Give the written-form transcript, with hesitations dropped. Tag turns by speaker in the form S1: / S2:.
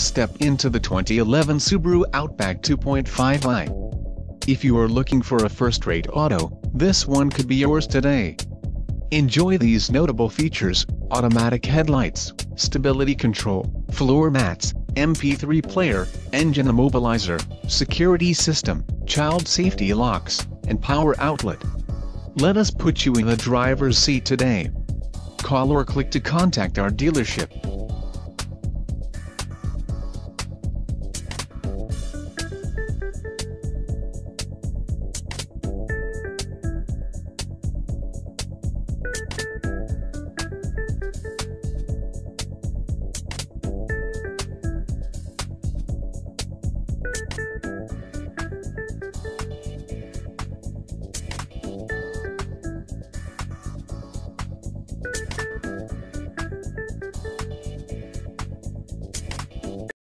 S1: Step into the 2011 Subaru Outback 2.5i. If you are looking for a first-rate auto, this one could be yours today. Enjoy these notable features: automatic headlights, stability control, floor mats, MP3 player, engine immobilizer, security system, child safety locks, and power outlet. Let us put you in the driver's seat today. Call or click to contact our dealership.